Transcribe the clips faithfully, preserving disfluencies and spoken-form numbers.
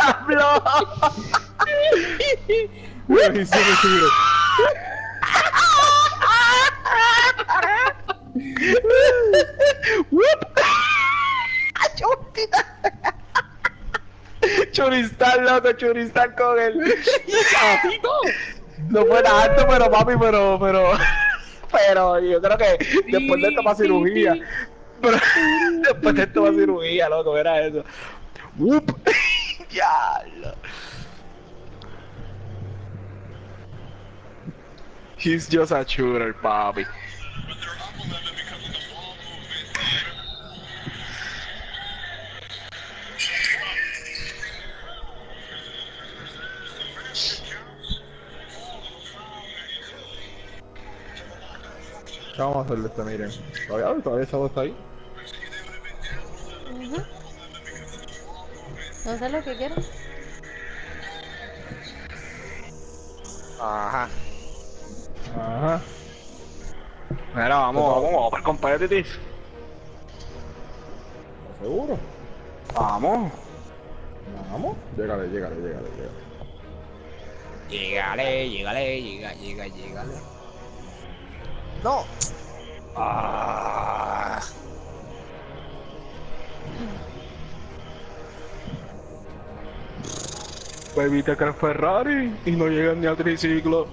¡Diablo! Buenísimo, seguro. Churistán, loco, churistán con él. No fue nada alto, pero papi, pero, pero, pero yo creo que después de esto va cirugía. Pero después de esto va cirugía, loco, era eso. ¡Wup! Ya. He's just a shooter, papi. ¿Qué vamos a hacerle este, miren? Todavía, todavía esa voz está ahí. Uh-huh. No sé lo que quiero. Ajá. Ajá. Mira, vamos, vamos, vamos para el competitive. ¿Seguro? Vamos. Vamos. Llegale, llegale, llegale, llegale. Llegale, llegale, llega, llega, llegale. No. Ah. Pues viste que es Ferrari y no llegan ni a triciclo.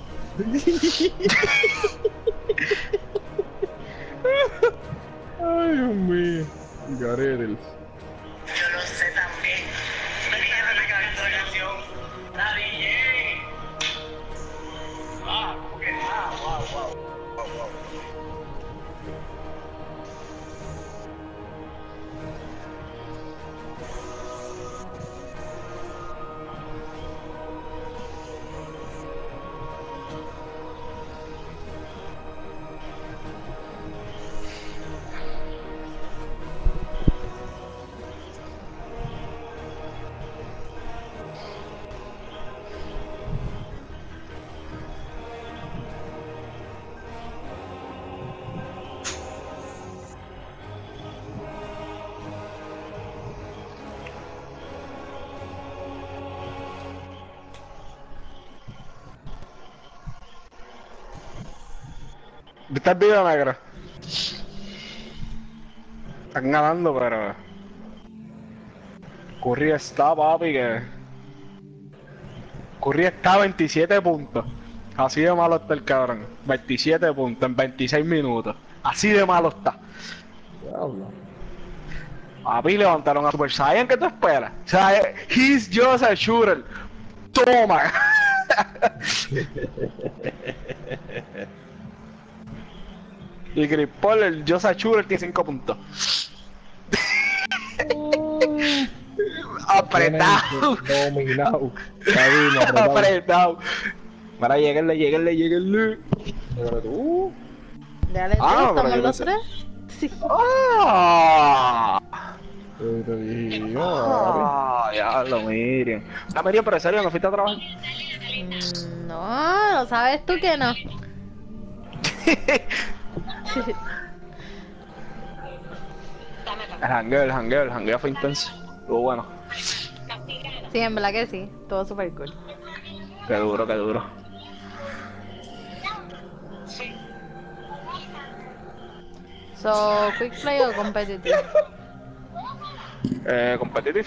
Ay, Dios mío. Gareles. Yo lo sé también. Me quedé recalando la canción. La D J. Ah, porque ah, wow, wow. Wow, wow. ¿Viste el video, negro? Están ganando, pero... Curry está, papi, que... Curry está a veintisiete puntos. Así de malo está el cabrón. veintisiete puntos en veintiséis minutos. Así de malo está. Diablo. Papi, levantaron a Super Saiyan, ¿qué tú esperas? O sea, eh, he's just a shooter. Toma. Y Chris Paul, el just a shooter, tiene cinco puntos. Apretado. Dominado. Cabina, apretado. Apretado. Para llegarle, llegarle, llegarle. Llegale tú. Dale, tú, Ah, pero estamos yo los pensé- tres. Sí. ¡Ah! Eh, Te dije, no, Gary. Ah, ya lo miren. Ah, Miriam, pero en serio, ¿no fuiste a trabajar? Mm, no, lo sabes tú que no. El jangueo, el jangueo, el jangueo fue intenso. Estuvo bueno. Sí, en verdad que sí. Todo super cool. Qué duro, qué duro. So, quick play o competitive. Eh, competitive.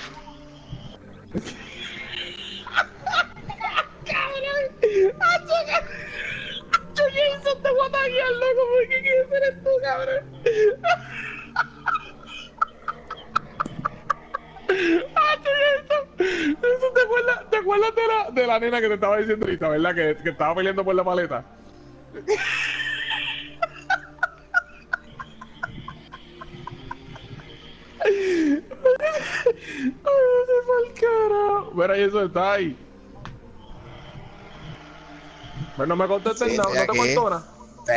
Jason, te voy a taguear, loco, porque quieres ser tú, cabrón. Ah, Jason, Jason, ¿te acuerdas, te acuerdas de, la, de la nena que te estaba diciendo ahorita, verdad? Que, que estaba peleando por la maleta. Ay, se fue al carajo. Mira, eso está ahí. Pero no me contestes Sí, nada, no, estoy no te aquí. cuento nada.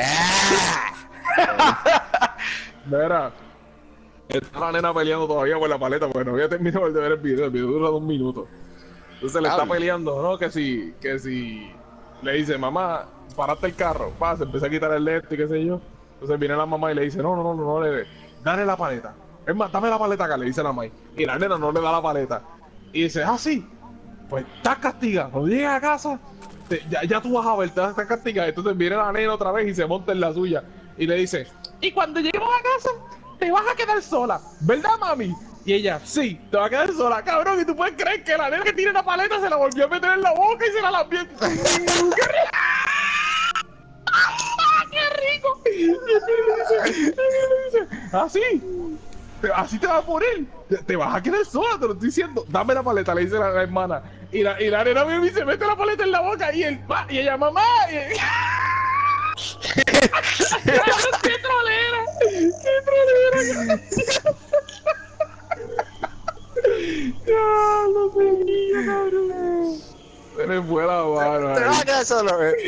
Mira, está la nena peleando todavía por la paleta porque no había terminado de ver el video. El video dura dos minutos. Entonces le está Diablo. peleando, ¿no? Que si, que si le dice, mamá, paraste el carro. Pa, se empieza a quitar el lente y qué sé yo. Entonces viene la mamá y le dice, no, no, no, no, no le dé. Dale la paleta. Es más, dame la paleta acá, le dice la mamá. Y la nena no le da la paleta. Y dice, ah, sí, Pues estás castigado. Cuando llegues a casa, te- ya, ya tú vas a ver, te vas a estar castigado. Entonces viene la nena otra vez y se monta en la suya. Y le dice, y cuando lleguemos a casa, te vas a quedar sola. ¿Verdad, mami? Y ella, sí, te vas a quedar sola, cabrón. Y tú puedes creer que la nena que tiene la paleta se la volvió a meter en la boca y se la lambió. ¡Qué rico! ¡Qué rico! Y le dice, así. Te- así te vas a morir, te, te vas a quedar sola, te lo estoy diciendo. Dame la paleta, le dice la, la hermana. Y la, y la nena viene y se mete la paleta en la boca y él va, y ella, mamá. Y... ¡Qué trolera! ¡Qué trolera! Ya, lo seguía, cabrón. Se le fue la mano. Te vas a quedar solo, eh.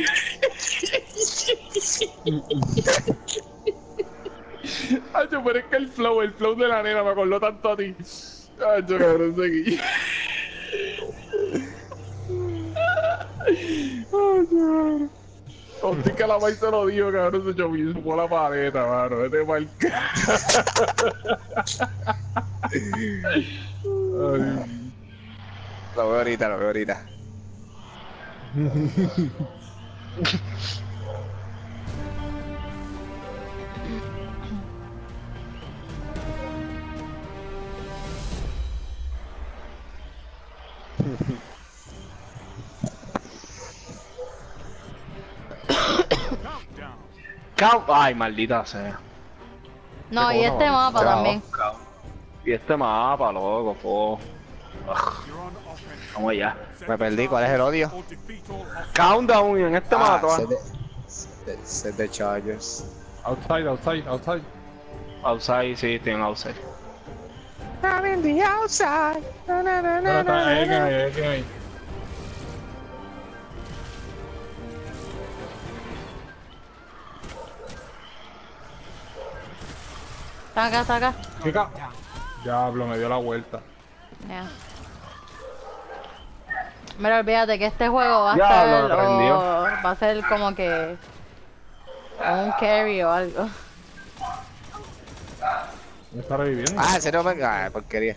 Acho, pero es que el flow, el flow de la nena me acordó tanto a ti. Acho, cabrón, seguí. Acho, Contigo que la maíz se lo dijo, cabrón, se echó por la paleta, mano. Vete pa'l Ay. Lo veo ahorita, lo veo ahorita. Count- Ay, maldita sea. No, y este mapa también. Y este mapa, loco, po. Vamos allá. Me perdí, ¿cuál es el odio? Countdown en este mapa. Ah, set de, set, set de Chargers. Outside, outside, outside. Outside, sí, estoy en outside. I'm in the outside. Na, na, na, Pero na, está ahí, na, ahí, ahí, ahí. Está acá, está acá. ¿Qué ca- Diablo, me dio la vuelta. Ya. Mira, olvídate que este juego va a Ya, estar. lo aprendió. o- va a ser como que. Un carry o algo. Me está reviviendo. Ah, en serio, me... Ah, porquería.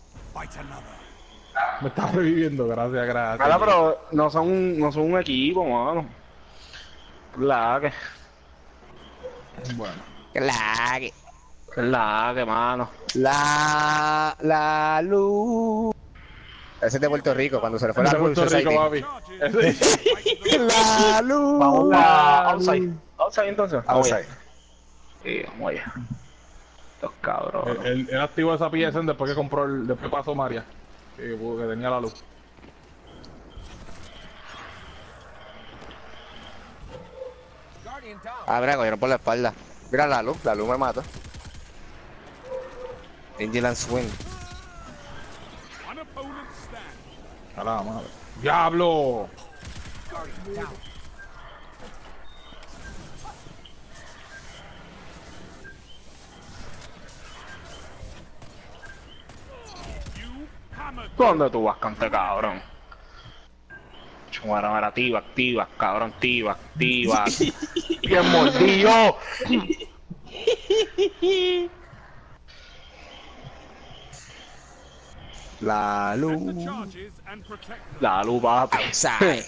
Me está reviviendo, gracias, gracias. Nada, pero no son, un- no son un equipo, mano. La que. Bueno. Que la que- Es la que, mano. La... La luz. Ese es de Puerto Rico, cuando se le fue la De luz. Puerto Rico, Society. papi. Ese- La luz. Vamos a la outside. luz. Outside entonces. Vamos Outside. allá. Sí, vamos allá. Estos cabrones. Él, él- él activó esa P S N después que compró el, después pasó María. Que, que tenía la luz. Ah, mira, cogieron por la espalda. Mira la luz, la luz me mata. Angel and Swing. A la madre. ¡Diablo! ¿Dónde tú vas, cante cabrón? Chumara, mara, activa, activa, cabrón, activa, activa. Bien mordido. La luz. La luz va. Outside.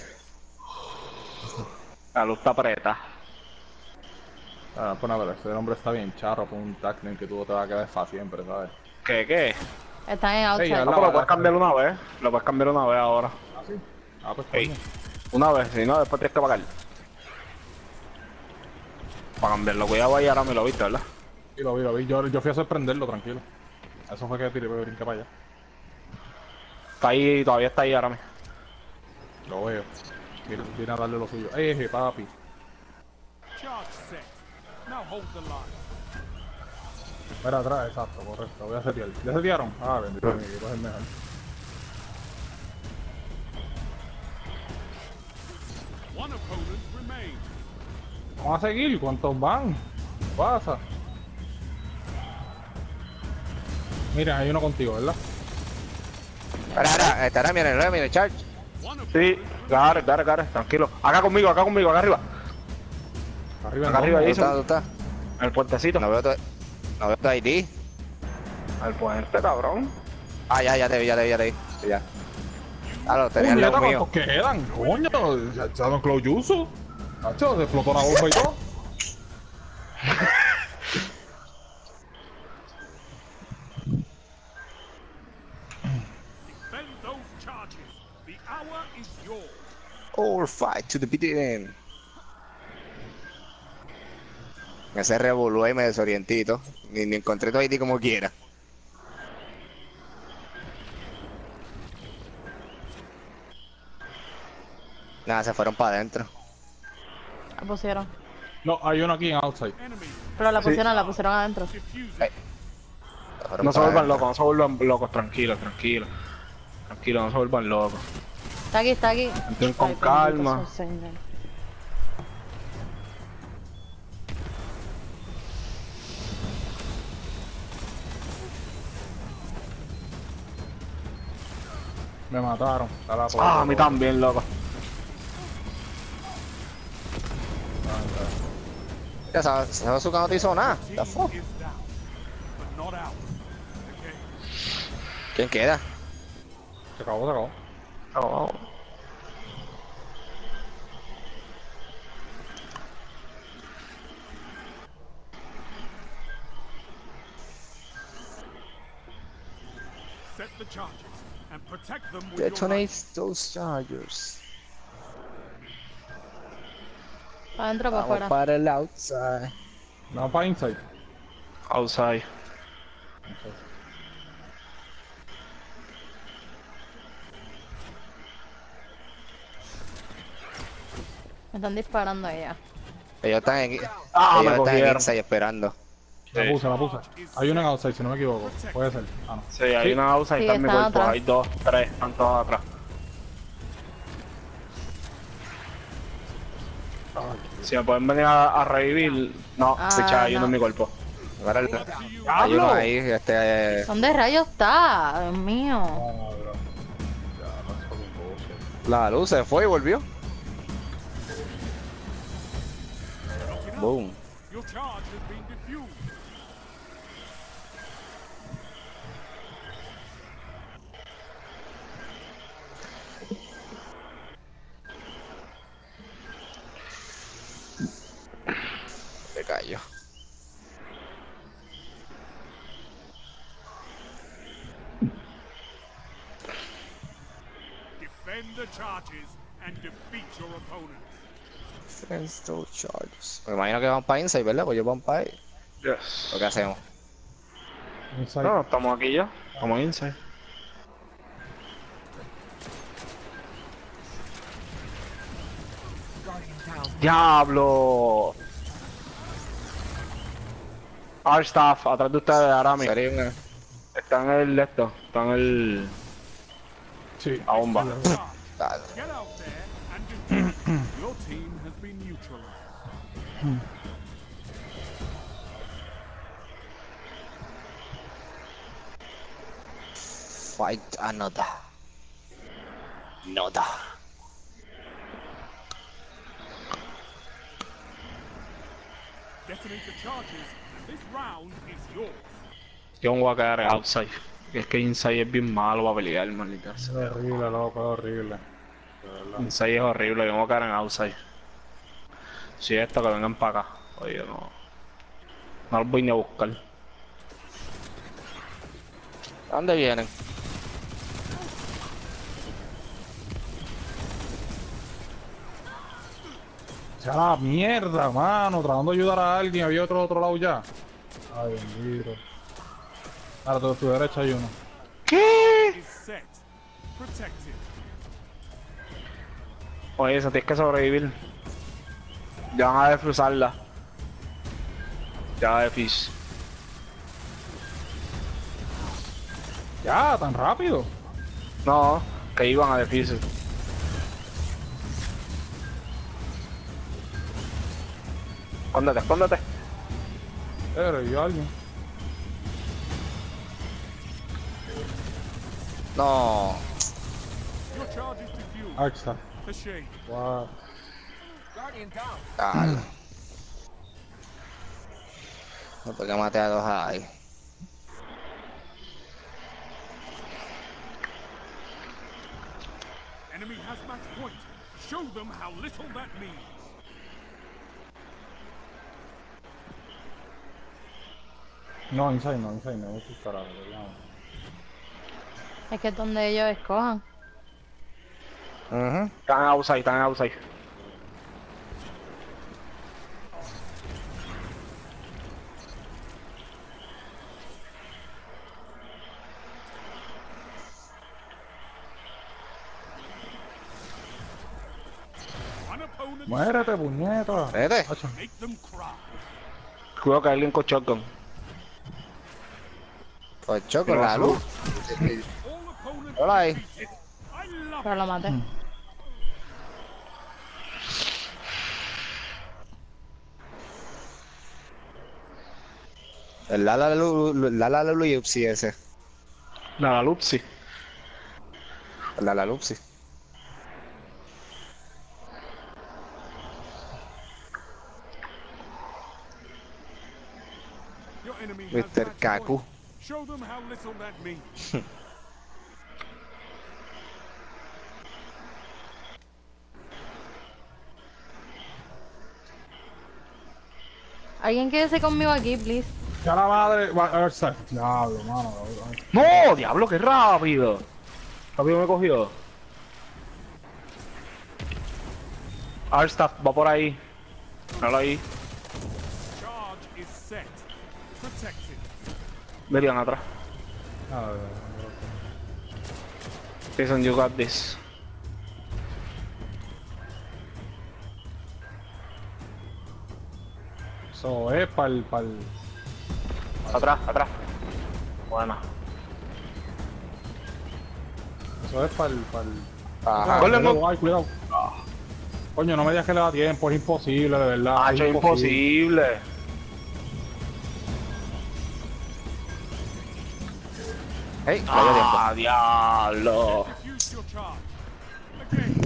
La luz está preta. Ah, pues nada, ese hombre está bien charro, con un tackling que tú te vas a quedar para siempre, ¿sabes? ¿Qué, qué? Están en Ey, outside. habla- No, pero lo puedes cambiar una vez. Lo puedes cambiar una vez ahora. Ah, pues Ey. coño. Una vez, si no, después tienes que pagar. Para cambiarlo, cuidado ahí, ahora me lo viste, ¿verdad? Y lo vi, lo vi. Yo, yo fui a sorprenderlo, tranquilo. Eso fue que tiré, me brinqué para allá. Está ahí, todavía está ahí ahora mismo. Lo veo. Viene, viene a darle lo suyo. ¡Eh, papi! Mira atrás, exacto, correcto. Voy a setear. ¿Ya setearon? Ah, bendito, mi equipo es el mejor. Vamos a seguir. ¿Cuántos van? ¿Qué pasa? Mira, hay uno contigo, ¿verdad? Ahora, ahora, estará, mira, mira, Charge. Sí, dale, dale, dale, tranquilo. Acá conmigo, acá conmigo, acá arriba. Arriba, Acá en arriba, dónde? ahí. ¿Dónde está? ¿Dónde está? En el puentecito. No veo tu... No veo tu I D. Al puente, cabrón. Ah, ya, ya te vi, ya te vi, ya te vi. Ya. Ah, lo tenían Puñeta, los míos. ¿cuántos quedan? Coño, ya echaron Cloud Jutsu. Nacho, se explotó la bomba y todo. Defend those charges. The hour is yours. All fight to the bitter end. Ese revolú ahí me desorientito. Ni, ni encontré todo ahí como quiera. Nada, se fueron para adentro. La pusieron. No, hay uno aquí en outside. Enemy Pero la Sí. pusieron, la pusieron adentro. diffusing. Se fueron No se para vuelvan adentro. locos, no se vuelvan locos, tranquilos, tranquilos. Tranquilos, no se vuelvan locos. Está aquí, está aquí. Entren con Ay, bendito calma. sea el Señor. Me mataron. Dale a todo, Ah, a todo. mí también, loco. Ya sabes, Sasuke no te hizo nada. Team The fuck? is down, but not out. Okay. ¿Quién queda? Se acabó, se acabó. Oh. Set the charges and protect them with your life. Detonate those chargers. Para adentro, para Vamos afuera. para el outside. Vamos para inside. Outside. Me están disparando allá. Ellos están en, Ah, me ellos están en cogieron. inside esperando. La Sí. puse, la puse. Hay uno en outside, si no me equivoco. Puede ser. Ah, no. Sí, hay Sí. una outside, Sí, está en mi están cuerpo. atrás. Hay dos, tres, están todos atrás. Si me pueden venir a, a revivir, no, Ah, se echa hay uno no. en mi cuerpo. Ahora el- hay uno ahí, este. ¿Dónde rayos está? Dios mío. Ah, bro. Ya, no es un bullshit. La luz se fue y volvió. Boom. Your charge has been diffused. Se cayó. Defend the charges and defeat your opponents. Friends to charges. Me imagino que van para inside, ¿verdad? Pues ellos van para ahí. Yes. ¿O qué hacemos? Inside. No, estamos aquí ya. Estamos inside. ¡Diablo! R-Staff, atrás de ustedes, Arami. Sería una- Está en el esto, está en el... Sí. la bomba. Dale. Get out there and defeat. Your team has been neutralized. Fight another. Another. Detonate the charges, and this round is yours. Yo me voy a quedar en outside. Es que inside es bien malo para pelear, maldita sea. Es horrible, loco, es horrible. De verdad. Inside es horrible, yo me voy a quedar en outside. Si esto, que vengan para acá. Oye, no. No los voy ni a buscar. ¿A dónde vienen? Ya la mierda, mano. Tratando de ayudar a alguien. Había otro otro lado ya. Ay, bendito. Ahora, a tu derecha hay uno. Is set. Protected. Oye, eso tienes que sobrevivir. Ya van a defusarla. Ya defis. Ya, tan rápido. No, que iban a defisar. Escóndete, escóndete. Pero yo alguien. No. Your charge is diffused. Ahí está. A shame. Wow. Dale. No, porque maté a dos ahí. enemy has match point. Show them how little that means. No, inside no, inside no, eso es carajo, ya. Es que es donde ellos escojan. Ujú. Están outside, están outside. One opponent, Muérete, puñeta. Vete. Hacho. make them cry. Cuidado que hay alguien con shotgun. Ocho con la luz. All opponents Hola ahí. defeated. I love Pero lo maté. El la la lu la la lu Lupsi ese. La la Lupsi. La la Lupsi. your enemy has mister match Kaku. point. Show them how little that means. ¿Alguien quédese conmigo aquí, please? Ya la madre. va- A ver, sal. Diablo, mano. ¡No! ¡Diablo, qué rápido! Rápido me cogió. Arstaff va por ahí. Míralo ahí. Charge is set. Protected. Verían atrás. A ver, Jason, you got this. eso es para el. Pa'l... Atrás, atrás. Buena. Eso es para el. Pa'l... Ajá. Ponle cuidado, mo- ay, cuidado. Coño, no me digas que le da tiempo, es imposible, de verdad. Ah, es imposible. Hey, no dio tiempo. Ah, diablo. Use your charge. Again.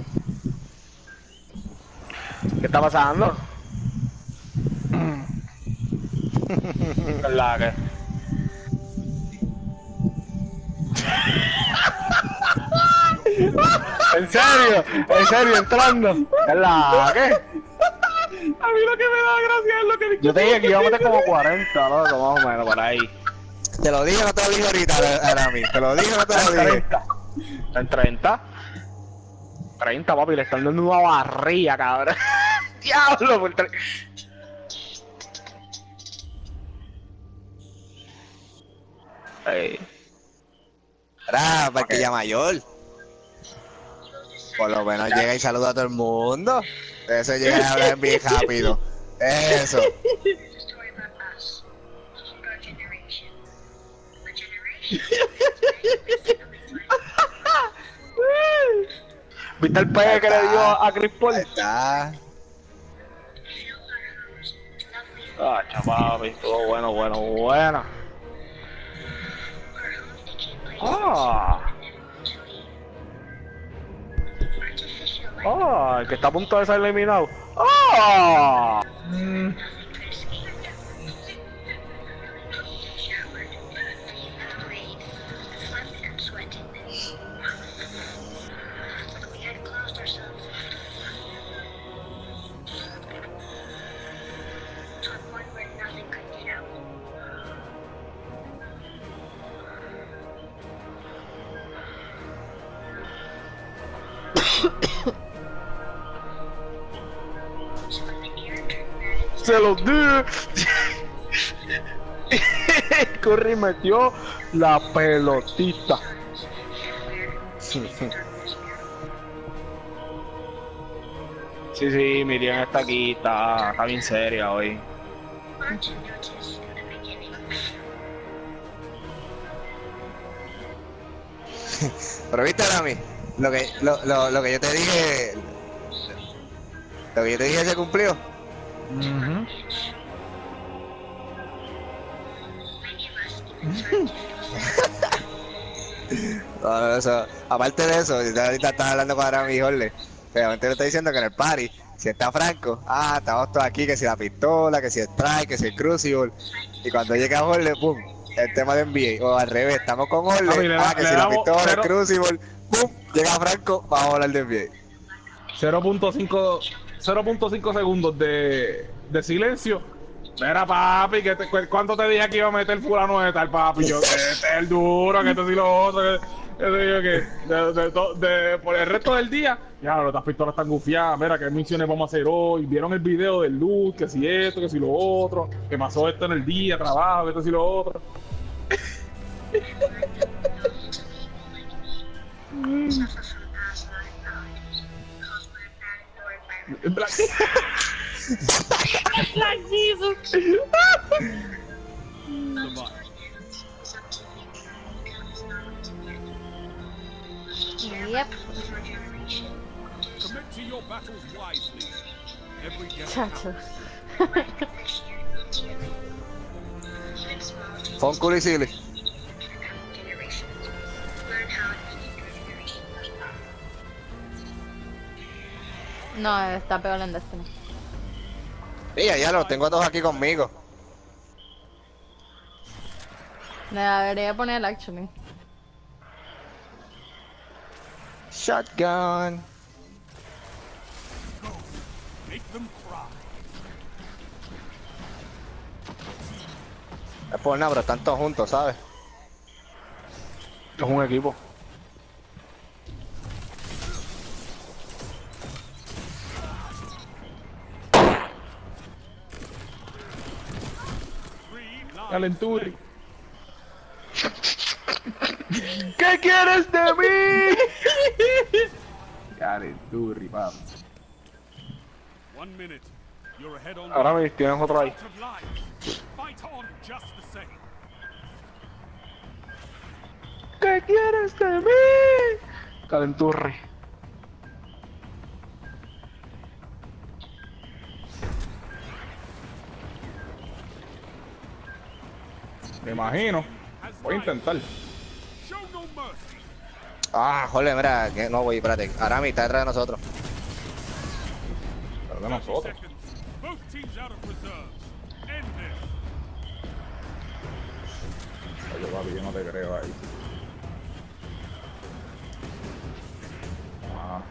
¿Qué está pasando? ¿Verdad que? ¿En serio? ¿En serio? Entrando. ¿Verdad que? A mí lo que me da gracia es lo que Yo te dije que iba a meter como cuarenta, loco, más o menos, por ahí. Te lo dije, no te lo dije ahorita, Arami. Te lo dije, no te lo dije. treinta. ¿En treinta? treinta, papi, le están dando una barrilla, cabrón. Diablo, por tre- Ey. Ahora, Barquilla Mayor. Por lo menos llega y saluda a todo el mundo. Eso llega y habla bien rápido. Eso. Story about us. Our generation. The generation. ¿Viste el pegue que le dio a Chris Paul? Ahí está. Ah, chapapi, estuvo bueno, bueno, bueno. Ah. Ah, el que está a punto de ser eliminado. Ah. Mm. Se lo di. Curry metió la pelotita. Sí, sí, Miriam está aquí, está, está bien seria hoy. Pero viste, Arami, lo que, lo, lo, lo que yo te dije, lo que yo te dije se cumplió. Ujú. No, no, eso, aparte de eso, yo ahorita estaba hablando con Arami y Jorge, realmente le estoy diciendo que en el party, si está Franco, ah, estamos todos aquí, que si la pistola, que si el strike, que si el crucible, y cuando llega Jorge, pum, el tema de N B A, o al revés, estamos con Papi, Jorge, le ah, da- que le si la damos pistola, cero- el crucible, pum, Llega Franco, vamos a hablar de pie. cero punto cinco segundos de, de silencio. Mira, papi, que te, cu- ¿cuánto te dije que iba a meter fulano de tal, papi? Yo, que este es el duro, que este sí lo otro, que, que, que, que de, de, to- de- por el resto del día, ya, no, estas pistolas están gufiadas, mira, qué misiones vamos a hacer hoy, vieron el video del loot, que si esto, que si lo otro, que pasó esto en el día, trabajo, que esto si lo otro. Black- Like Jesus. Survive. Yep. Commit to your battles wisely. Every death Chacho. Fon cool y silly. No, está peor en Destiny. Mira, ya los tengo a todos aquí conmigo. Le debería poner actually. Shotgun. make them cry. Es por nada, pero están todos juntos, ¿sabes? Es un equipo. Three lives Calenturri. ¿Qué quieres de mí? Calenturri, papi. One minute. You're ahead on Ahora me tienes otro ahí. out of lives. Fight on just the same. ¿Qué quieres de mí? Calenturri. Me imagino. Voy a intentar. Show no mercy. Ah, joder, mira, que no voy, espérate. Arami está detrás de nosotros. Pero de nosotros. Seconds. Both teams out of reserves. End this. Oye, papi, yo no te creo ahí. Ah.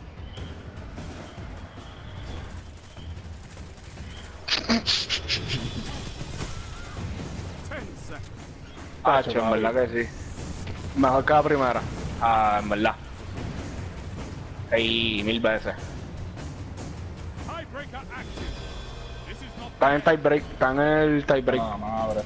Ten seconds. Ah, en verdad que sí. Mejor que la primera. Ah, en verdad. Ey, mil veces. Tiebreaker active. This is not Están en tiebreak, están en el tiebreak. Ah, madre.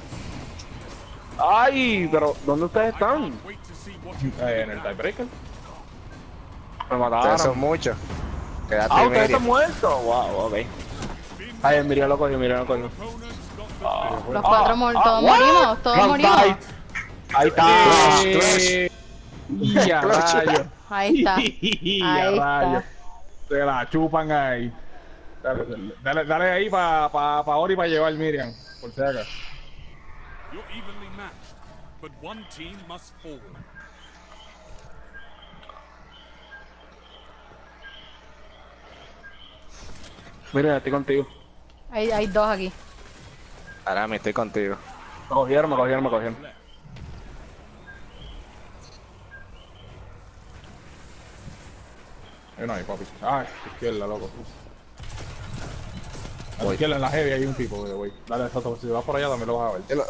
Ay, pero ¿dónde ustedes están? wait to see what you Eh, en el tiebreaker. Me Ustedes son mataron. muchos. Quédate Ah, en ustedes medio. están muertos. Wow, ok. Ay, mira lo cogió, mira lo cogió. opponents got the Los cuatro mor- Ah, todos what? morimos, todos Round morimos. fight. Ahí está. Eh, Y a rayos. Ahí está. Y Ahí a está. rayos. Se la chupan ahí. Dale, dale, dale ahí para pa, pa Ori para llevar Miriam. Por si acaso. You're evenly matched, but one team must fall. Mira, estoy contigo. Hay, hay dos aquí. Arami, estoy contigo. Me cogieron, me cogieron, me cogieron. Left. Ahí no hay, papi. Ay, izquierda, loco. A la Voy. izquierda en la heavy hay un tipo, güey. Dale, exacto. Si vas por allá también lo vas a ver.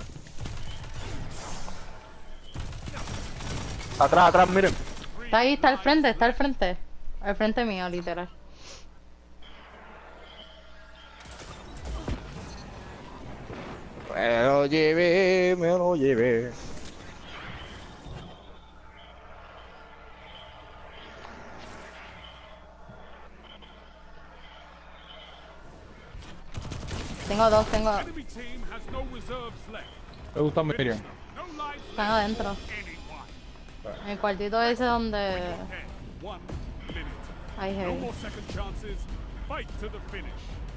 Atrás, atrás, miren. Está ahí, está al frente, está al frente. Al frente mío, literal. Me lo llevé, me lo llevé. Tengo dos, tengo. Enemy team has no reserves left. ¿Te gusta Miriam? No lives Están left. adentro. Anyone. En el cuartito ese donde Ten. One minute. hay No heavy. more second chances. Fight to the finish.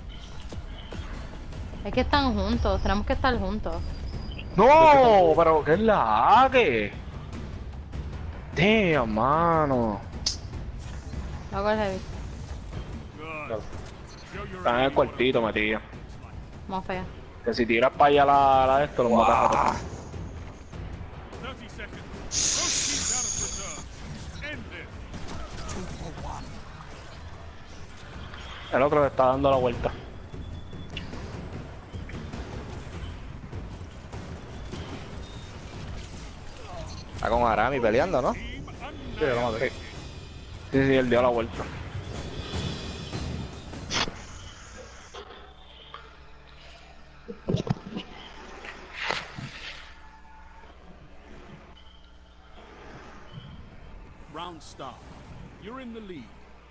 Es que están juntos, tenemos que estar juntos. No, pero ¿qué es la que? Damn, mano. Loco el heavy. Good. Show your Están en el enemy what a cuartito, metido. Más fea. Que si tiras para allá la, la de esto, lo matas a todos. thirty seconds. Both teams out of reserves. End this. El otro le está dando la vuelta. Está con Arami peleando, ¿no? Sí, lo maté. Sí, sí, él dio la vuelta. Round start. You're in the lead.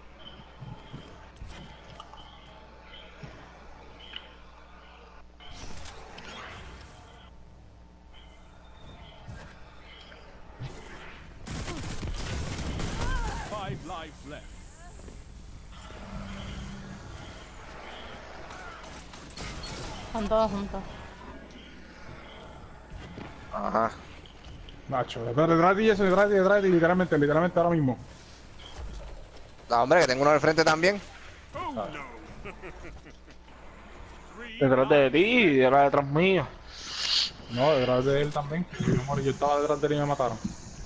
Five lives left. Están todos juntos. Ajá. Nacho, detrás detrás de ti, eso, detrás de ti, detrás de ti, literalmente, literalmente ahora mismo. No, hombre, que tengo uno al frente también. Oh no. Three Detrás de ti y detrás detrás mío. No, detrás de él también. Yo, morí, yo estaba detrás de él y me mataron.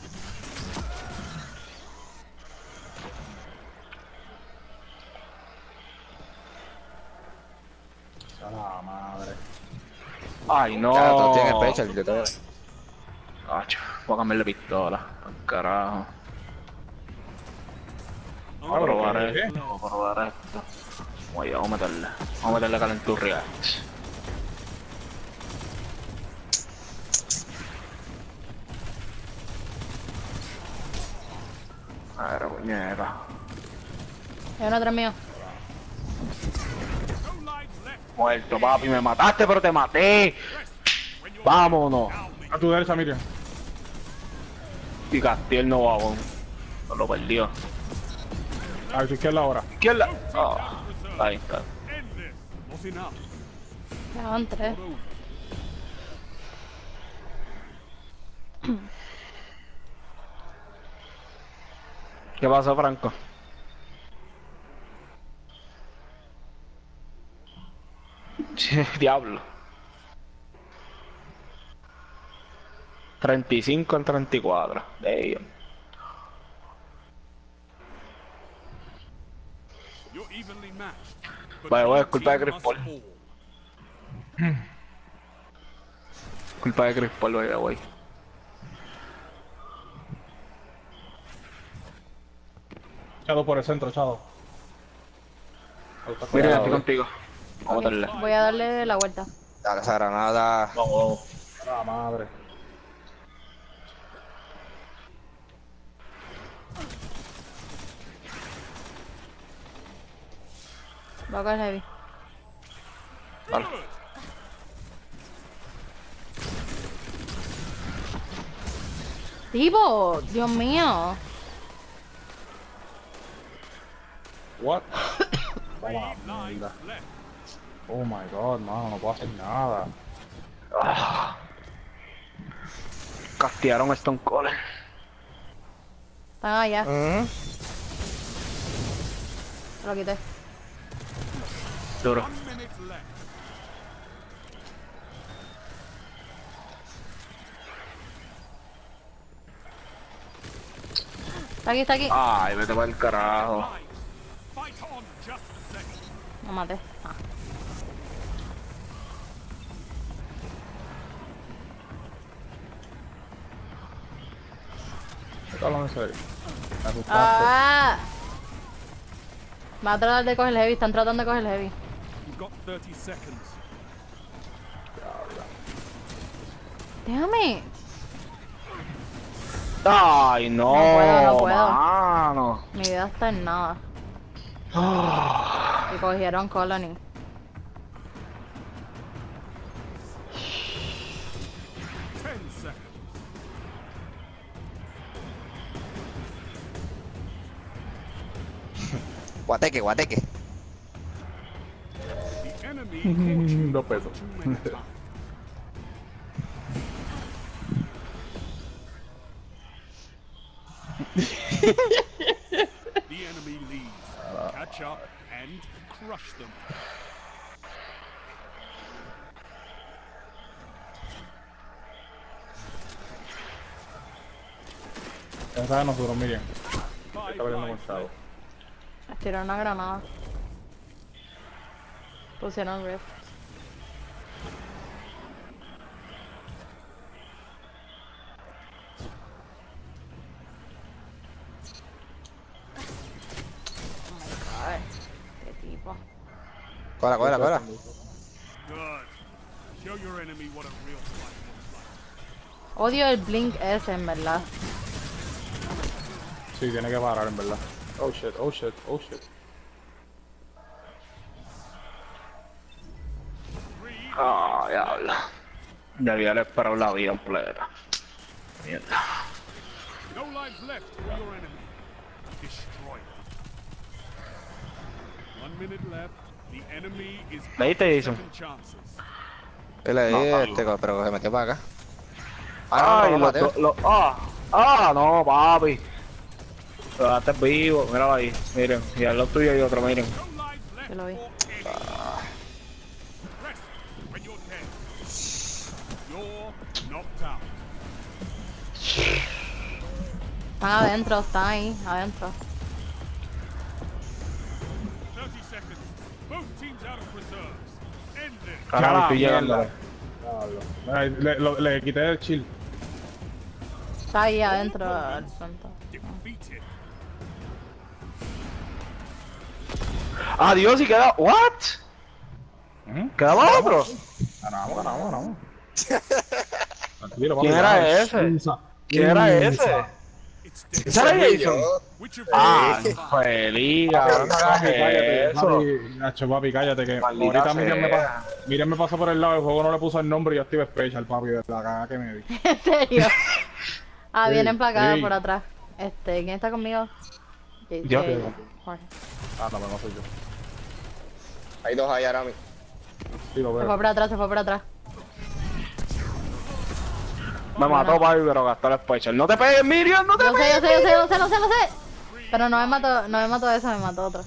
A la madre. Ay, no. Claro, todos tienen el pecho, el de todo. Acho, voy a cambiar de pistola. Carajo. Voy a pero probar ¿qué? esto, voy a probar esto. Oye, vamos a meterle. Vamos a meterle calenturria. A ver, puñeta. Hay uno atrás mío. no lives left. Muerto, papi, me mataste, pero te maté. Vámonos. A tu derecha, Miriam. Y Castiel no va aún. No lo perdió. A tu izquierda ahora. Izquierda. Ah, está ahí, está. End this. Not enough. Ya van tres. Not over. ¿Qué pasó, Franco? Che, diablo. treinta y cinco en treinta y cuatro. Damn. You're evenly matched. but Vale, voy, one es culpa de team Chris must Paul. fall. Culpa de Chris Paul, by the way. Chado por el centro, Chado. Mira, Cuidado, estoy eh. contigo. Vamos a darle. Voy a darle la vuelta. Dale esa granada. Vamos, vamos. A la madre. Voy a coger heavy. Vale. Tipo, Dios mío. What? Three Toma, lives mierda. left. Oh my god, mano, no puedo hacer nada. Ah. Castearon a Stone Cold. Están allá. Ujú. Lo quité. Duro. One minute left. Está aquí, está aquí. Ay, vete para el carajo. Lives. Fight on just a second. Lo maté. Ah. Estoy hablando en serio. Me asustaste. Ah. Va a tratar de coger el heavy. Están tratando de coger el heavy. You've got thirty seconds. Déjame. Ay, no. No puedo, no puedo. Mano. Mi vida está en nada. Ah. Y cogieron Colony. Ten seconds. Guateque, guateque. The enemy caught you Dos pesos. too many times. The enemy leads. Catch up and crush them. Esa vez nos duró, Miriam. Five Está peleando con lives Chado. left. Les tiró una granada. Pusieron Rift. Oh my god. Qué tipo. Cola, cola, cola. Good. Show your enemy what a real fight looks like. Odio el blink ese, en verdad. Sí, tiene que parar, en verdad. Oh shit, oh shit, oh shit. Ah, diablo. Debía haber esperado la vida completa. Mierda. No lives left for your enemy. Destroy them. One minute left. The enemy is ¿Le diste, out Jason? second chances. ¿Qué le di No, este, co- pero se metió para acá? Ay, no, no, los Mateo. do- los- ah, ah, no, papi. Pero estás vivo, míralo ahí, miren, y al lado tuyo hay otro, miren. No lives left Yo lo vi. for any. Rest when you're dead. You're knocked out. Están adentro, están ahí, adentro. thirty seconds. Both teams out of reserves. End it. Carajo, Ya, estoy llegando. mierda. Diablo. Mira, Le, lo- le quité el chill. Está ahí adentro al frente. Defeated. Adiós y queda, what? Ujú. ¿Quedaba otro? Ganamos, ganamos, ganamos. Tranquilo, ¿Quién papi, era ya. ese? Usa, ¿Quién era usa. ese? It's dead. ¿Ese era Jason? Which of Ah, you feliz, Papi, cabrón, no hagas cállate, eso. papi, Nacho, papi, cállate que Maldita ahorita Miriam me, sea. pa- Miriam me pasó por el lado, el juego no le puso el nombre y yo estoy special, papi, de la cagada que me di. ¿En serio? Ah, Sí, vienen para acá, sí. por atrás. Este, ¿quién está conmigo? J- Yo. J- Jorge. Ah, no, pero no soy yo. Hay dos allá, Arami. Sí, lo Se veo. fue por atrás, se fue por atrás. Me mató, papi, pero gastó el special. No te pegues, Miriam, no te Lo sé, pegues. yo sé, yo sé, lo sé, lo sé, lo sé. Pero no me mató, no me mató eso, me mató otro.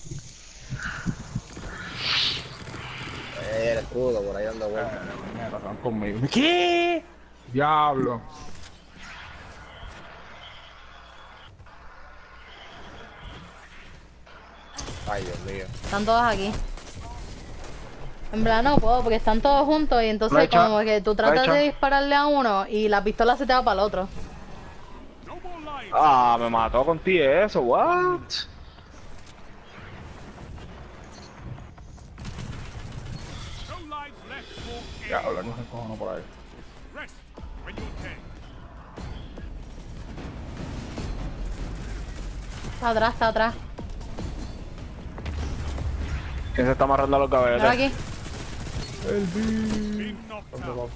Eh, el escudo por ahí dando vueltas. Mierda, se van conmigo. ¿Qué? Diablo. Ay, Dios mío. Están todos aquí. En verdad no puedo porque están todos juntos y entonces Flecha, como que tú tratas flecha. de dispararle a uno y la pistola se te va para el otro. no more lives. Ah, me mató con ti eso, what? No lives left for any. Diablo, no se cojono por ahí. Rest when you're dead. Está atrás, está atrás. ¿Quién se está amarrando los Mira cabellos? aquí. Being knocked out.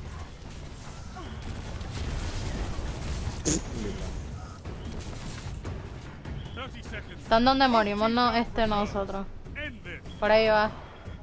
thirty seconds. Están donde morimos no, este nosotros. End it. Por ahí va.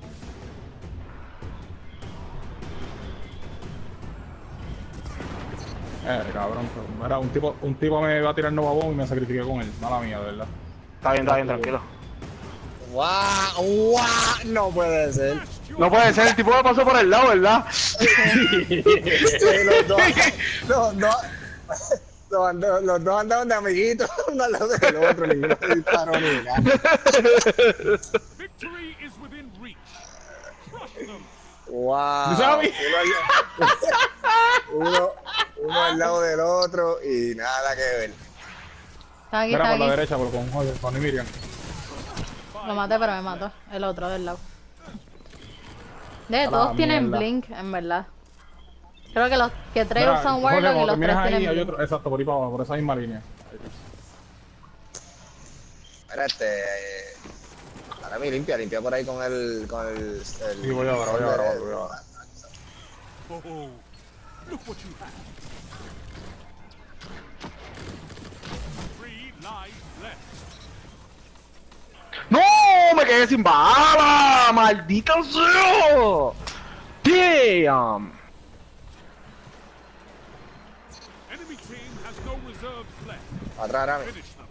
Eh, cabrón, pero era un tipo, un tipo me iba a tirar Nova Bomb y me sacrifiqué con él. Mala mía, de verdad. Está bien, está bien, tranquilo. ¡Guau! ¡Guau! No puede ser. No puede ser, el tipo me pasó por el lado, ¿verdad? Sí, los dos. Los dos. Los, ando- los dos andaban de amiguitos, uno al lado del otro, ninguno se disparó ni nada. Victory is within reach. Crush them. ¡Wow! ¿Sabes? Uno, al- uno, uno al lado del otro y nada que ver. Están aquí, Mira están por la aquí. derecha, por con joder, con Miriam. Lo maté pero me mató. El otro del lado. De, A todos la tienen mierda. blink, en verdad. Creo que los que tres Mira, usan Jorge, Warlock y cuando los termines tres ahí, tienen hay blink. otro, exacto, por ahí para abajo, por esa misma línea. Mira, este. eh, Ahora mi limpia, limpia por ahí con el. Con el, el Sí, voy ahora, voy ahora, voy ahora. Oh, look what you have. Three lives left. ¡No! ¡Me quedé sin bala! ¡Maldita sea! ¡Damn! Enemy team has no reserves left. Atrás, Arami. Finish them.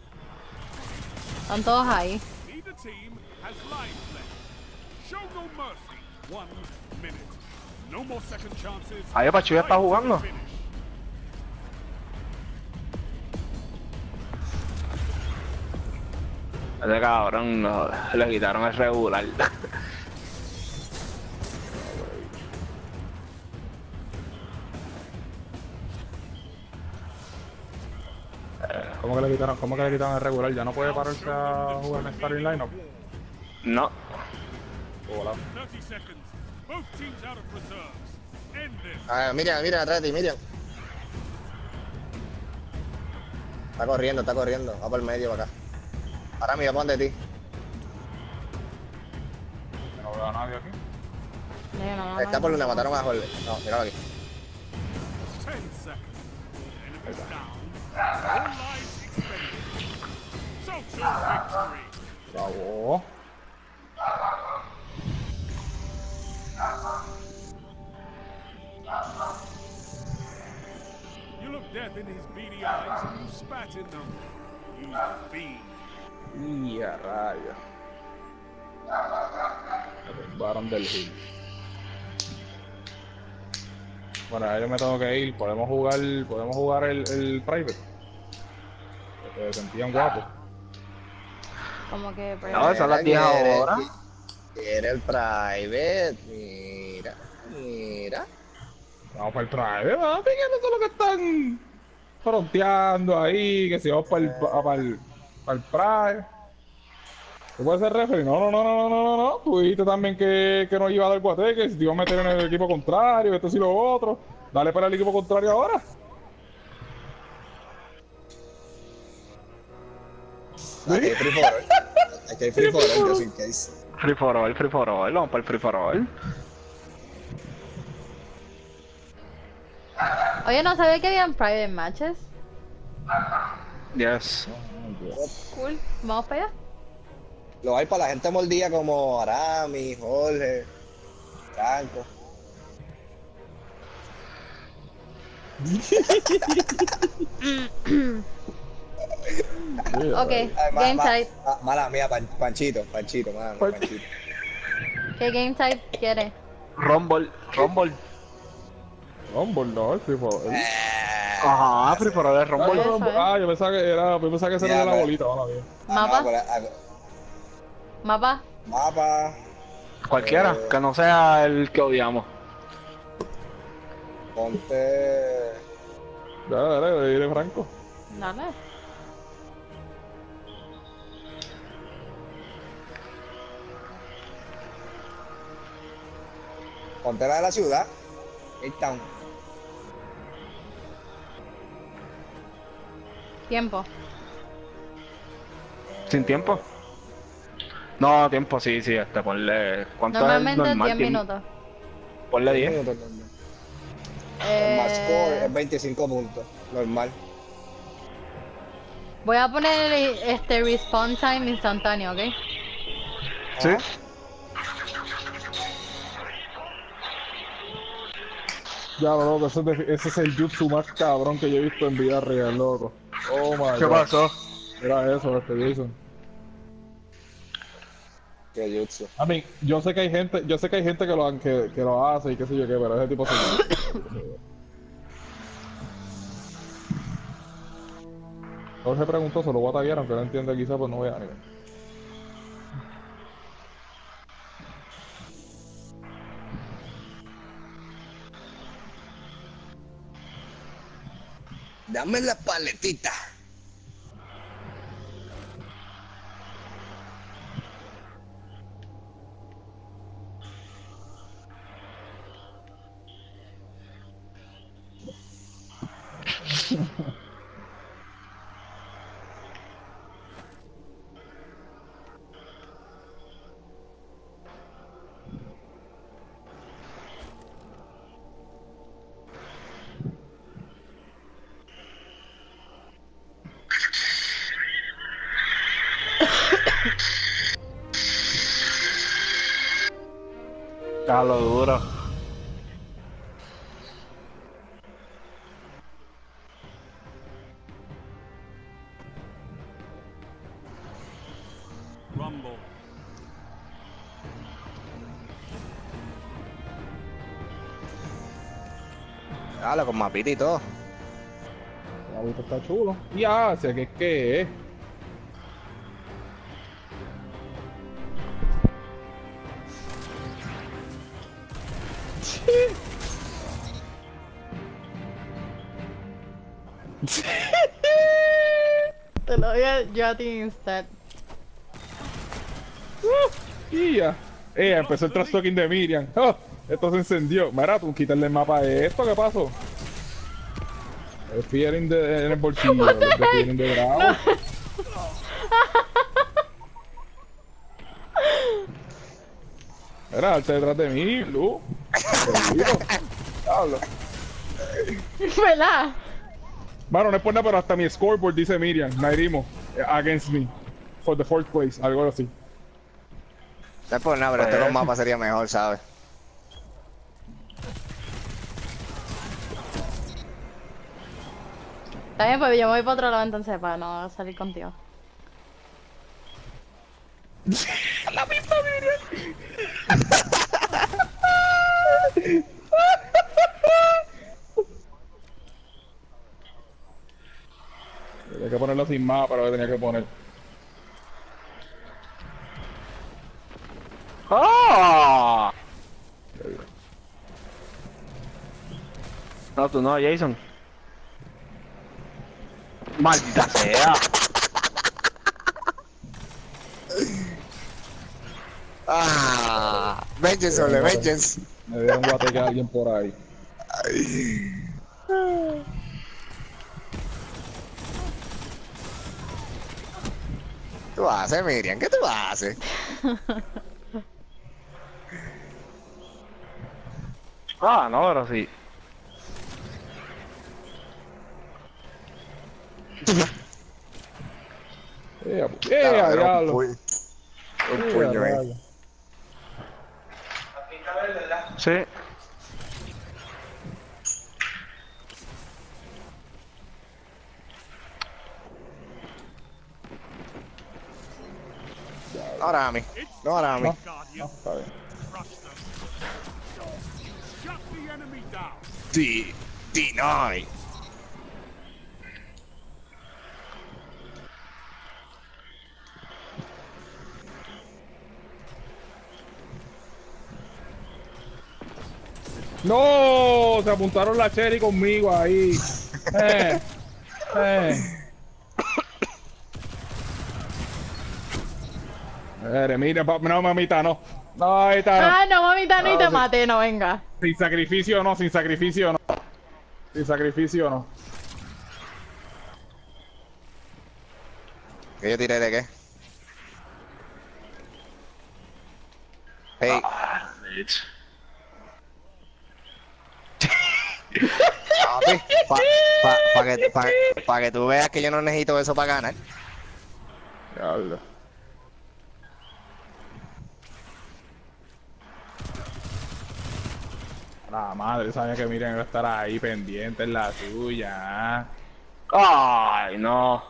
Están todos ahí. Neither team has lives left. Show no mercy. One minute. No more second chances. Ahí Pachu ya está Fight to the jugando. finish. Ese cabrón no, le quitaron el regular. ¿Cómo que le quitaron, cómo que le quitaron el regular? ¿Ya no puede pararse a jugar en Starting Lineup? No. Hola. thirty seconds. Both teams out of reserves. End this. Ah, Miriam, Miriam, atrás de ti, Miriam. Está corriendo, está corriendo. Va por el medio, para acá. Ahora mira, ponte ti. No veo a nadie aquí. No, no, no, Está no. por donde mataron a Jorge. No, míralo aquí. Ten seconds. Enemies down. All lives expended. Social victory. Bravo. You look death in his beady eyes and you spat in them. You fiend. Y a rayos. Me tumbaron del hill. Bueno, ahora yo me tengo que ir. Podemos jugar, podemos jugar el, el private. Que se sentían guapos. Como que... pues, No, son las diez Quiere- ahora. Quiere el private. Mira, mira. Vamos para el private, papi, que no son los que están fronteando ahí, que si vamos para el, pa- para el, para el private. ¿Tú puedes ser referee? No, no, no, no, no, no, no. Tú dijiste también que, que no iba a dar guate, que si te iba a meter en el equipo contrario, esto y lo otro. Dale para el equipo contrario ahora. Aquí hay free for all. Aquí hay free for all, just in case. Free for all, free for all. Vamos para el free for all. Oye, ¿no sabía que habían private matches? Yes. Cool. ¿Vamos para allá? Lo hay para la gente mordida como Arami, Jorge, Franco. Ok, Ay, ma- game ma- type. ma- Mala mía, Pan- Panchito, Panchito, mala mía, Pan- Panchito. ¿Qué game type quieres? Rumble, Rumble. Rumble, no, el free for all. Eh, Ajá, free for all es Ah, Rumble. yo, Eso, ¿eh? ah, yo pensaba que era, yo pensaba que ese era Ya, de la pero- bolita, ahora bien. ¿Mapa? no, pero, ah, ¿Mapa? Mapa, Cualquiera, Eh. que no sea el que odiamos. ponte. Dale, dale, le diré Franco. Dale. Ponte la de la ciudad. Town. Tiempo. ¿Sin tiempo? No, tiempo, sí, sí, este, ponle... ¿Cuánto Normalmente es normal? diez Tien- minutos. Ponle diez. Minutos, normal. El match score Eh, es veinticinco puntos, normal. voy a poner este respawn time instantáneo, ¿ok? ¿Sí? Ya, loco, ese es, de- ese es el jutsu más cabrón que yo he visto en vida real, loco. Oh my ¿Qué god. pasó? Era eso, este Jason. Que jutsu. I mean, yo sé que hay gente, yo sé que hay gente que lo, que, que lo hace y qué sé yo qué, pero ese tipo se... Jorge preguntó, se lo voy a taguear, aunque no entiende quizá, pues no voy a negar. Dame la paletita. A lo duro. Rumble. Dale, con mapita y todo. La vista está chulo. Ya, sé que es que es. Te lo doy a- yo a ti instead. Y ya. Eh, empezó el trash talking de Miriam. Oh, esto se encendió. Mira, tú quitarle el mapa de esto, ¿qué pasó? El fearing de, en el bolsillo, el de fearing de Bravo. Mira, darte detrás de mí, Lu. Diablo. ¿Verdad? Bueno, no es por nada, pero hasta mi scoreboard dice Miriam, Nairimo, eh, against me, for the fourth place, algo así. No es por nada, pero esto con mapa sería mejor, ¿sabes? Está bien, pues yo me voy para otro lado entonces para no salir contigo. Tenía que ponerlo sin mapa, lo que tenía que poner. ¡Ah! No, tú no, Jason. Maldita sea. Ah, vengeance, ole, vengeance. Me dieron guateque a alguien por ahí. ¿Qué tú haces, Miriam? ¿Qué tú haces? Ah, no, pero sí. ¡Eh, Claro, eh, era un diablo! puño. Un Eh, puño ahí. diablo. Sí. No ahora a mí. No ahora a mí. No, Guardian. no, está bien. Crush them. Shut the enemy down. Sí, deny. ¡No! Se apuntaron la Cherry conmigo ahí. Eh, eh. Mire, mire, pa- no, mamita, no. No, mamita, no. Ah, no, mamita, no, y No, te sí. maté, no, venga. Sin sacrificio no, sin sacrificio no. Sin sacrificio no. ¿Qué yo tiré de qué? Hey, papi, pa, pa, pa que, pa, pa que tú veas que yo no necesito eso para ganar. Diablo. La madre sabía que Miriam iba a estar ahí pendiente en la suya. Ay, no.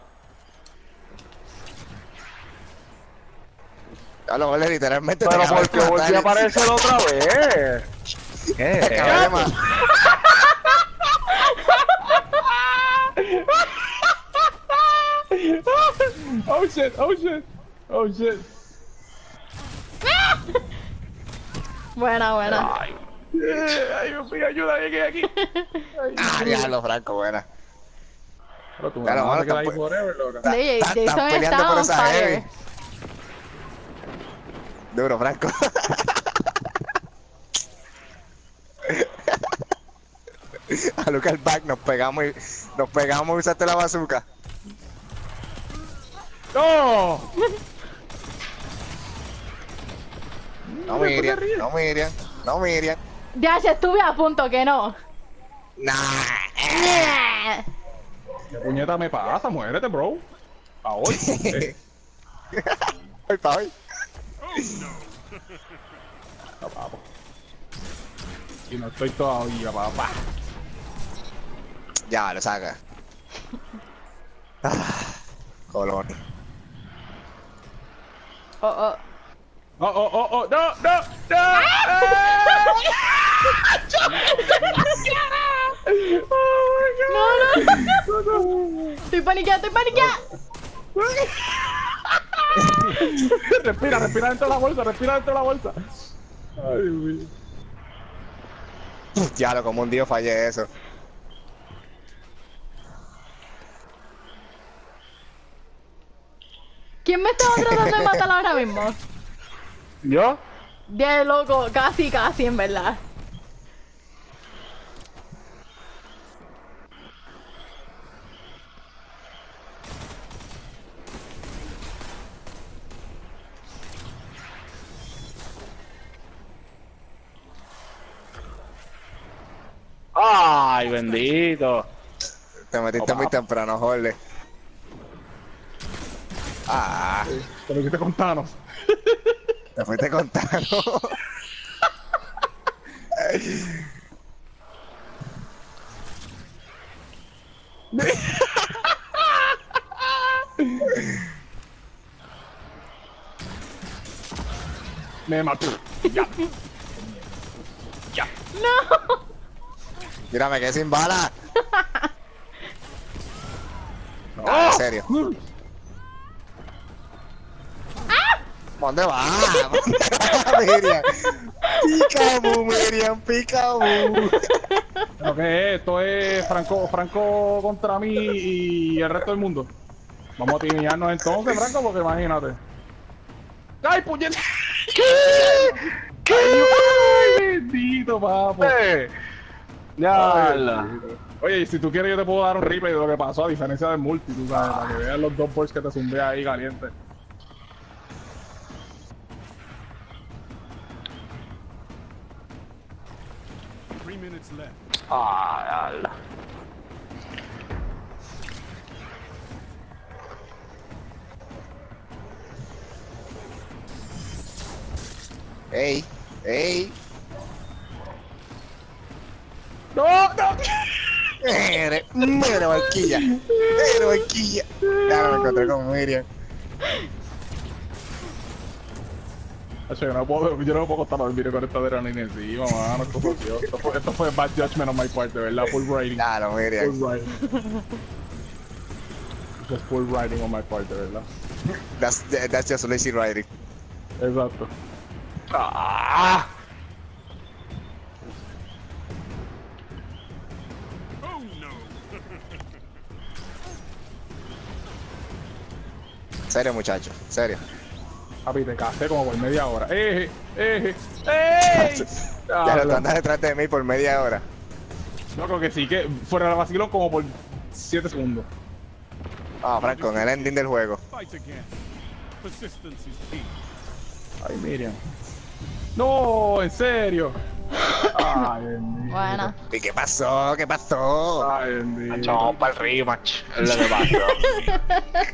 A lo mejor literalmente te Pero acabas porque de volví a matar. aparecer otra vez. Te ¿Qué? acabas de matar. Oh shit, oh shit, oh shit. Buena, buena. Ay, Eh, ay, Dios mío, ayuda, llegué aquí. Ah, diablo, Franco, buena. Pero tú me Claro, vas a bueno, quedar ahí tampoco- forever, loca. Ta- Sí, ta- Jason están peleando está por on esa fire. heavy. Duro, Franco. A Lucas back nos pegamos y nos pegamos y usaste la bazooka. ¡No! No, Miriam, no, Miriam, no, Miriam. Ya, se estuve a punto que no. Nah. ¿Qué puñeta me pasa? Muérete, bro. A hoy. Eh, Hoy pa' hoy. no, papo. Y no estoy todavía, papá. Ya, lo saca. Ah, Colón. Oh, oh. Oh, oh, oh, oh, no, no, no. No, no. Estoy paniqueada, estoy paniqueada. Respira, respira dentro de la bolsa, respira dentro de la bolsa. Ay, Dios mío. Ya lo como un día fallé eso. ¿Quién me estaba tratando de matar ahora mismo? ¿Yo? De loco, casi, casi, en verdad. Ay, bendito. Te metiste Oh, muy papá. temprano, Jorge. Ah, Te lo hiciste con Thanos. te fuiste contando. Me mató. Ya. No. Mira, me quedé sin bala. Ah, en serio. ¿Dónde va? Miriam. Picaboo, Miriam, picaboo. ¿Pero qué es? Esto es Franco, Franco contra mí y el resto del mundo. Vamos a timearnos entonces, Franco, porque imagínate. ¡Ay, puñet! ¿Qué? ¡Ay, bendito, papo! Eh, Ya, Ay, bendito. Oye, y si tú quieres yo te puedo dar un replay de lo que pasó, a diferencia del multi, tú sabes, para que veas los dos boards que te zumbé ahí calientes. Three minutes left. ah, ya. Ey, ey. ¡No, no! Mire, mire, barquilla. Mire, barquilla. Ya me encontré con Miriam. Oye, yo no puedo, yo no puedo estar dormido con esta adrenalina encima, mano. Esto fue, esto, fue, esto fue bad judgment on my part, de verdad. Full writing. Claro, Miriam. Full writing. Just full writing on my part, de verdad. That's, that's just lazy writing. Exacto. Ah, Oh no! Serio, muchacho, serio. Papi, te casé como por media hora. ¡Eh! ¡Eh! ¡Eh! Ya lo andas detrás de mí por media hora. No, creo que sí, que fuera de vacilón como por siete segundos. Ah, Franco, en el ending del juego. Fight again. Persistence is key. Ay, Miriam. No, en serio. Ay, bendito. Buena. ¿Y qué pasó? ¿Qué pasó? Ay, bendito. macho, vamos para el rematch. Es lo que pasa.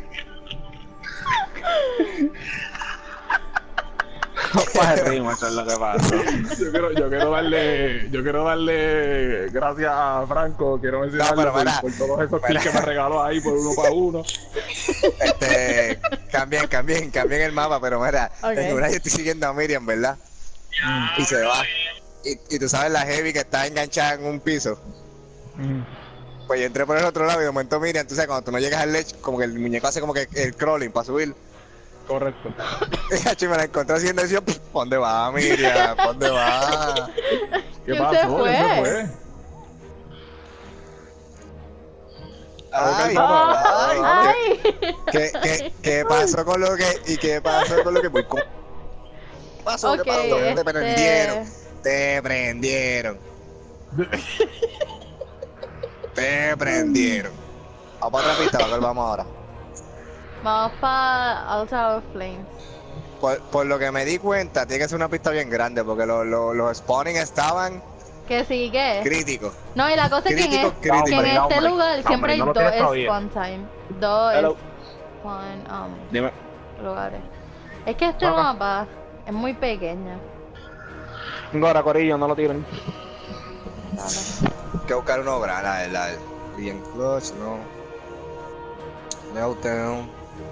Vamos para el rematch, es lo que pasa. Yo quiero, yo quiero darle, yo quiero darle gracias a Franco, quiero mencionarle pero por, para, por todos esos para. kills que me regaló ahí por uno para uno. Este, cambien, cambien, cambien el mapa, pero mira, Ok. en una yo estoy siguiendo a Miriam, ¿verdad? Y se va. Y, y tú sabes la heavy que está enganchada en un piso. Pues yo entré por el otro lado y de momento Miriam, tú sabes, cuando tú no llegas al ledge, como que el muñeco hace como que el crawling para subir. Correcto. Y me la encontré haciendo eso, ¿pa' dónde va Miriam? ¿Pa' dónde va? ¿Qué ¿Quién pasó? se fue? ¿Quién se fue? Ay, ¡Ay! ay, ¡Ay! ¿Qué, qué, qué pasó con lo que, y qué pasó con lo que, pues, ¿cómo pasó? Ok, ¿Qué pasó? Te este- prendieron, te prendieron. Te prendieron. Vamos para otra pista, ¿a cuál vamos ahora? Vamos para Altar of Flames. Por, por lo que me di cuenta, tiene que ser una pista bien grande, porque los, los, los spawning estaban Que sí, que. críticos. No, y la cosa es que en, Crítico, es- crítico. que en Hombre, este hombre, lugar hombre, siempre hay no lo dos tienes todavía. spawn time. Dos Hello. spawn um, Dime. lugares. Es que este Ajá. mapa es muy pequeño. Ahora, Corillo, no lo tiren. Dale. Hay que buscar una obra, la verdad. Bien clutch, no. Meltdown.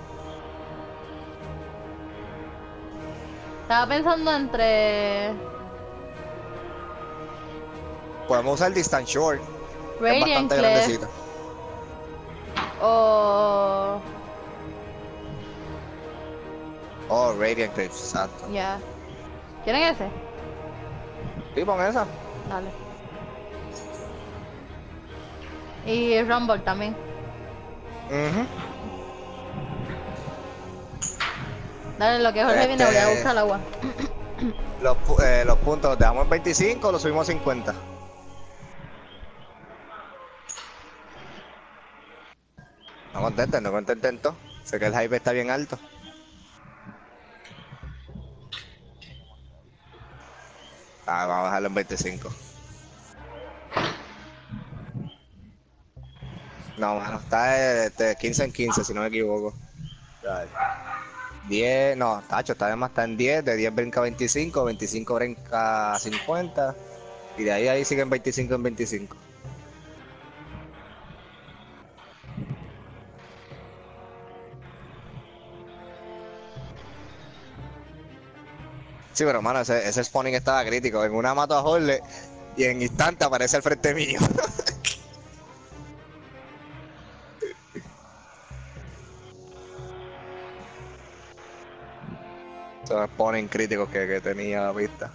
Estaba pensando entre Podemos usar Distant Shore. que es Radiant bastante Cliff grandecito. o. Oh, Radiant Cliff, exacto. Ya. ¿Quieren ese? Sí, pon esa. Dale. Y Rumble también. Ujú. Dale, lo que Jorge Este- viene, voy a buscar el agua. Los, pu- eh, los puntos, ¿los dejamos en veinticinco o los subimos a cincuenta? No contesten, no contesten todo. Sé que el hype está bien alto. Ah, vamos a dejarlo en veinticinco. No, mano, está este, quince en quince, si no me equivoco. Dale. diez, no, tacho, está de más, está en diez, de diez brinca a veinticinco, veinticinco brinca a cincuenta, y de ahí ahí siguen veinticinco en veinticinco. Sí, pero mano, ese, ese spawning estaba crítico. En una mato a Jorge y en instante aparece al frente mío. Esos spawning críticos que, que tenía a la vista.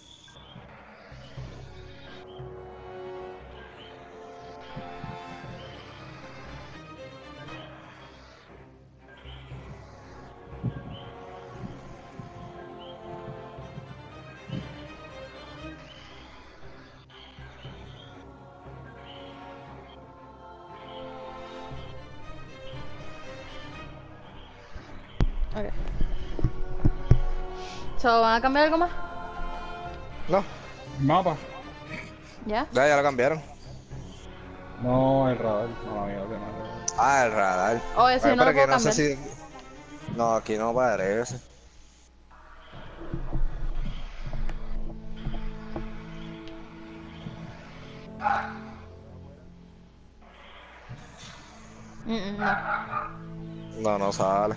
Ok. So, ¿van a cambiar algo más? No, Mapa. ¿Ya? ya, ya lo cambiaron. No, el radar. No, mira, que no. Ah, el radar. O ese Ay, no lo pero que puedo no sé cambiar. si. No, aquí no parece. Mm, mm, no. No, no sale.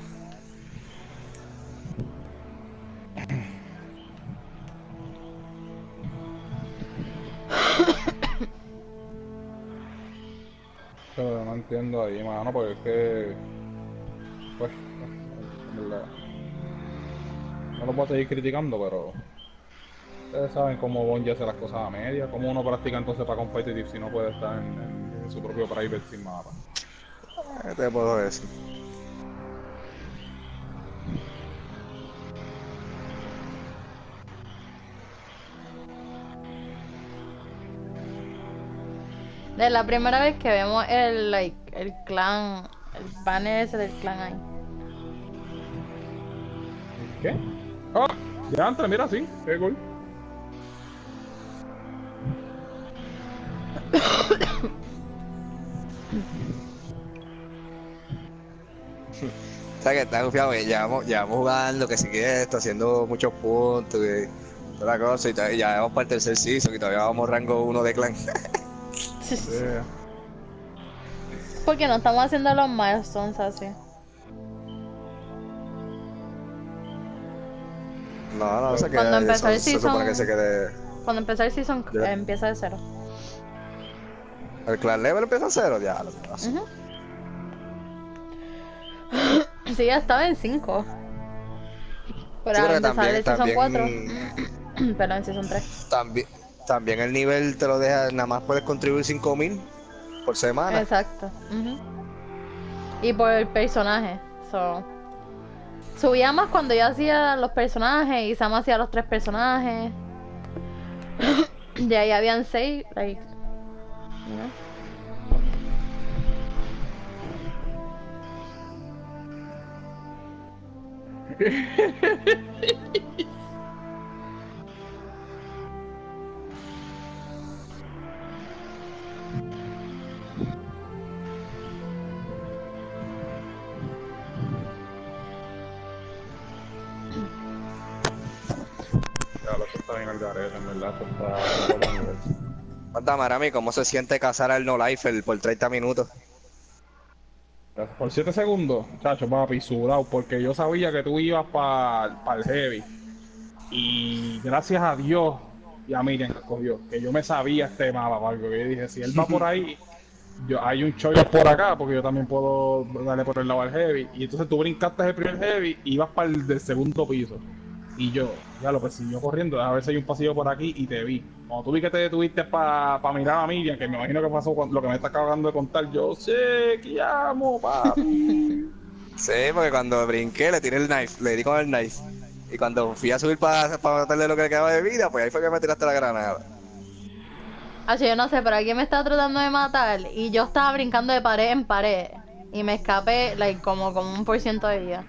Pero no entiendo ahí, mano, porque es que. Pues, en verdad. No lo puedo seguir criticando, pero. Ustedes saben cómo Bungie hace las cosas a media. Cómo uno practica entonces para competitive si no puede estar en, en- en su propio private sin mapa. ¿Qué te puedo decir? Es la primera vez que vemos el, like, el clan, el banner ese del clan ahí. ¿Qué? ¡Ah! Ya antes, mira, sí, qué cool. O sea que está confiado que llevamos, llevamos jugando, que sigue esto, haciendo muchos puntos y toda la cosa, y todavía- ya vamos para el tercer season y todavía vamos rango uno de clan. Yeah. Porque no estamos haciendo los milestones así. No, no, se queda. Cuando empezó el se, se supone season- que se quede. Cuando empezó el season, Ya. eh, empieza de cero. El clan level empieza a cero, ya lo que pasa. Ujú. Sí, ya estaba en cinco. Pero Sí, al pero empezar también- el season cuatro. también- Pero en season tres. También, también el nivel te lo deja, nada más puedes contribuir cinco mil por semana. Exacto. Ujú. Y por el personaje. So. Subía más cuando yo hacía los personajes y Sam hacía los tres personajes. Y ahí habían seis, like, you know. Ya, lo que está bien al garete, en verdad, esto está a otro nivel. Cuéntame, Arami, ¿cómo se siente cazar al No Life por treinta minutos? Por siete segundos, chacho, papi, sudado, porque yo sabía que tú ibas para el heavy. Y gracias a Dios y a Miriam que cogió, que yo me sabía este mapa, porque yo dije, si él va por ahí, yo, hay un choice por acá, porque yo también puedo darle por el lado al heavy. Y entonces tú brincaste el primer heavy y ibas para el del segundo piso. Y yo, ya lo persiguió corriendo, a ver si hay un pasillo por aquí y te vi. Cuando tú vi que te detuviste para pa mirar a Miriam, que me imagino que pasó con lo que me está acabando de contar, yo sé que llamo, papi. Sí, porque cuando brinqué le tiré el knife, le di con el knife. Y cuando fui a subir para pa matarle lo que le quedaba de vida, pues ahí fue que me tiraste la granada. Así yo no sé, pero alguien me estaba tratando de matar y yo estaba brincando de pared en pared. Y me escapé, like, como, como un por ciento de vida.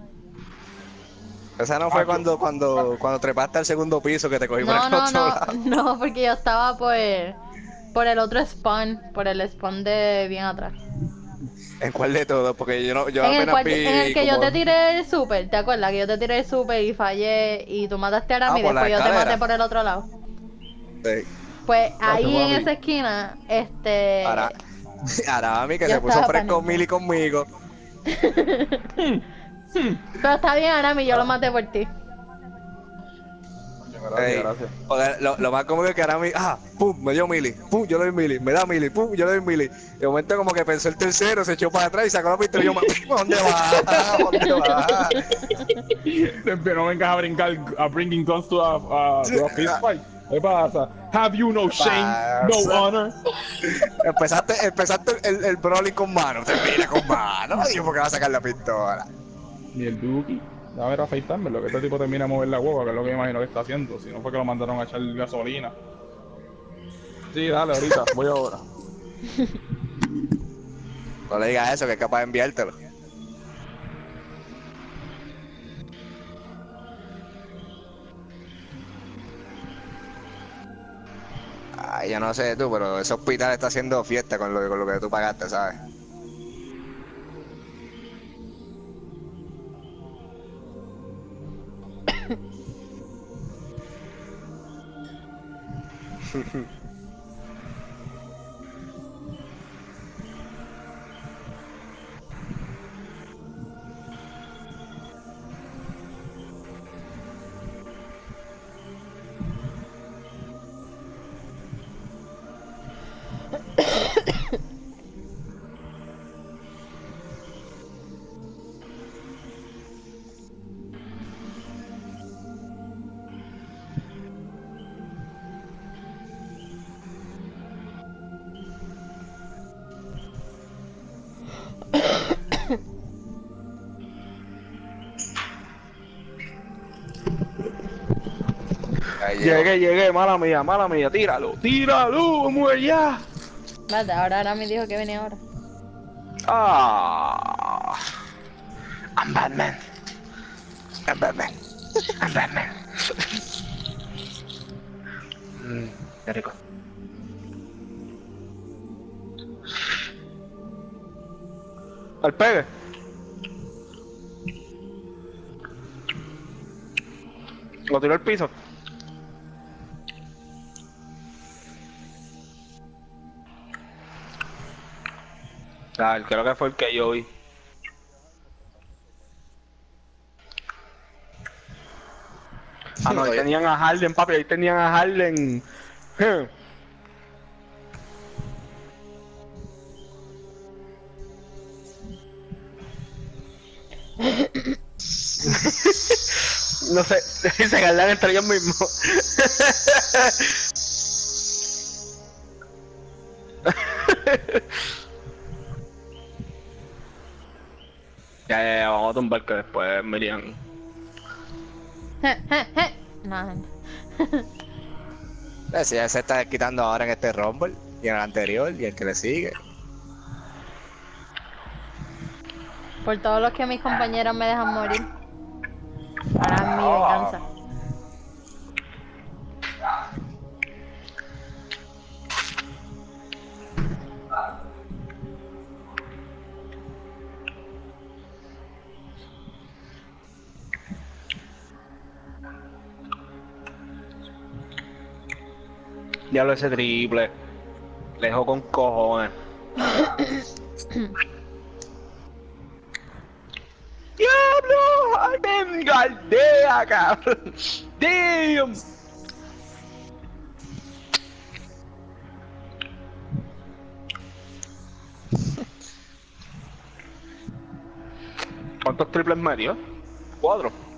Esa no fue cuando, cuando, cuando trepaste al segundo piso que te cogí por No, el no, otro no, lado. no, porque yo estaba por, por el otro spawn, por el spawn de bien atrás. ¿En cuál de todos? Porque yo no, yo En el, apenas cual- vi en el que yo como- te tiré el super, ¿te acuerdas? Que yo te tiré el super y fallé y tú mataste a Arami Ah, y por la después yo te escalera. maté por el otro lado. Sí. Pues ahí en papi. esa esquina, este... Ara- Arami, que Yo se puso estaba fresco paniqueada. mili conmigo. Pero está bien, Arami, yo lo maté por ti. Gracias, Ey, gracias. joder, lo, lo más cómodo es que Arami, ah, pum, me dio mili, pum, yo le doy mili, me da mili, pum, yo le doy mili. De momento como que pensó el tercero, se echó para atrás y sacó la pistola y yo, ¿para dónde va? ¿Dónde va? Pero no vengas a brincar, a bringing guns to a, a, to a fist fight. ¿Qué pasa? Have you no shame, no pasa? honor? Empezaste, empezaste el, el brawling con mano, termina con mano. Dios, ¿por qué va a sacar la pistola? Ni el Duki. A ver, afeitarme, lo que este tipo termina de mover la hueva, que es lo que me imagino que está haciendo. Si no fue que lo mandaron a echar gasolina. Sí, dale, ahorita, voy ahora. No le digas eso, que es capaz de enviártelo. Ay, yo no sé tú, pero ese hospital está haciendo fiesta con lo, con lo que tú pagaste, ¿sabes? Ahí llegó. Llegué, llegué, mala mía, mala mía, tíralo, tíralo, mujer ya. Vale, ahora Arami dijo que venía ahora. Ah, I'm Batman. I'm Batman. I'm Batman. Mm, qué rico. Al pegue. Lo tiró al piso. Ah, creo que fue el que yo vi. Ah, no, ahí tenían a Harden, papi, ahí tenían a Harden. No sé, se ganan entre ellos mismos. Ya, ya, ya, vamos a tumbar que después Miriam. Je, je, je. No. Eh, si ya se está quitando ahora en este Rumble, y en el anterior, y el que le sigue. Por todos los que mis compañeros me dejan morir. Ahora es mi venganza. Diablo ese triple. Lejos con cojones. Diablo, Harden Galdea, cabrón. Damn. ¿Cuántos triples medio? Cuatro.